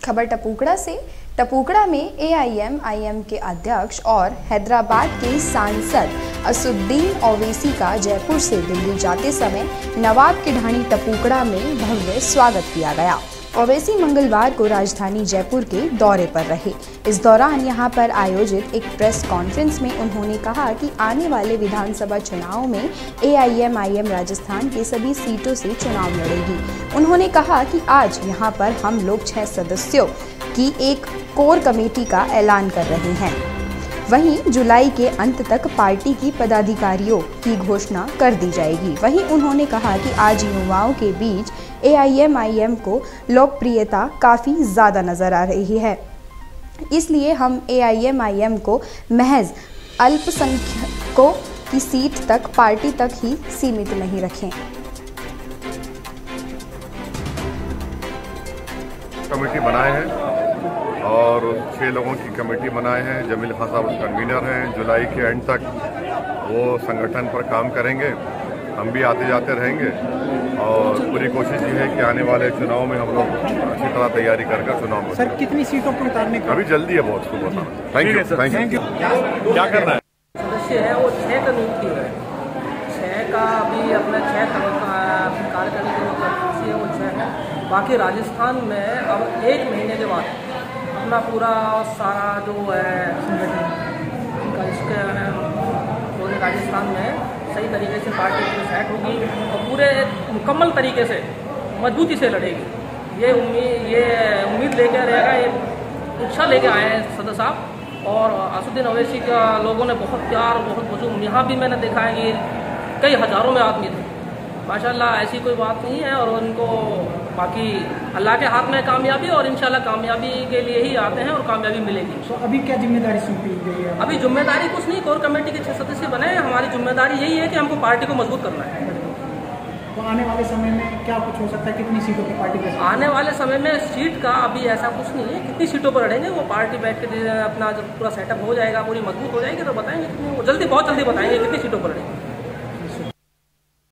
खबर टपुकड़ा से। टपुकड़ा में AIM के अध्यक्ष और हैदराबाद के सांसद असुद्दीन ओवैसी का जयपुर से दिल्ली जाते समय नवाब की ढाणी टपुकड़ा में भव्य स्वागत किया गया। ओवैसी मंगलवार को राजधानी जयपुर के दौरे पर रहे। इस दौरान यहां पर आयोजित एक प्रेस कॉन्फ्रेंस में उन्होंने कहा कि आने वाले विधानसभा चुनाव में AIM राजस्थान के सभी सीटों से चुनाव लड़ेगी। उन्होंने कहा कि आज यहां पर हम लोग 6 सदस्यों की एक कोर कमेटी का ऐलान कर रहे हैं। वहीं जुलाई के अंत तक पार्टी की पदाधिकारियों की घोषणा कर दी जाएगी। वहीं उन्होंने कहा कि आज युवाओं के बीच AIM को लोकप्रियता काफ़ी ज़्यादा नज़र आ रही है, इसलिए हम AIM को महज अल्पसंख्यकों की सीट तक पार्टी तक ही सीमित नहीं रखें। कमेटी बनाए हैं और 6 लोगों की कमेटी बनाए हैं। जमील खान साहब कन्वीनर हैं। जुलाई के एंड तक वो संगठन पर काम करेंगे। हम भी आते जाते रहेंगे और पूरी कोशिश ये है कि आने वाले चुनाव में हम लोग अच्छी तरह तैयारी कर चुनाव में। सर कितनी सीटों पर उतारने का? अभी जल्दी है बहुत सुबह। Thank you. क्या करना है? सदस्य है वो 6 का नियुक्ति है। 6 का अभी अपना 6 कार्यकारिणी की जो कुर्सी है वो 6 है। बाकी राजस्थान में अब 1 महीने के बाद अपना पूरा सारा जो है संगठन इसके पूरे राजस्थान में सही तरीके से पार्टी पूरी सेट होगी और पूरे मुकम्मल तरीके से मजबूती से लड़ेगी। ये उम्मीद लेकर रहेगा, ये इच्छा लेके आए हैं सदस्य साहब। और असुद्दीन ओवैसी का लोगों ने बहुत प्यार, बहुत हुजूम, यहाँ भी मैंने देखा है कि कई हज़ारों में आदमी थे। माशाल्लाह ऐसी कोई बात नहीं है और उनको बाकी अल्लाह के हाथ में कामयाबी और इंशाल्लाह कामयाबी के लिए ही आते हैं और कामयाबी मिलेगी। तो अभी क्या जिम्मेदारी सौंपी गई है? अभी जिम्मेदारी कुछ नहीं, कोर कमेटी के 6 सदस्य बने हैं। हमारी जिम्मेदारी यही है कि हमको पार्टी को मजबूत करना है। तो आने वाले समय में क्या कुछ हो सकता है? कितनी सीटों पर पार्टी का? आने वाले समय में सीट का अभी ऐसा कुछ नहीं है। कितनी सीटों पर लड़ेंगे वो पार्टी बैठ के अपना जब पूरा सेटअप हो जाएगा, पूरी मजबूत हो जाएगी तो बताएंगे। जल्दी, बहुत जल्दी बताएंगे कितनी सीटों पर लड़ेंगे।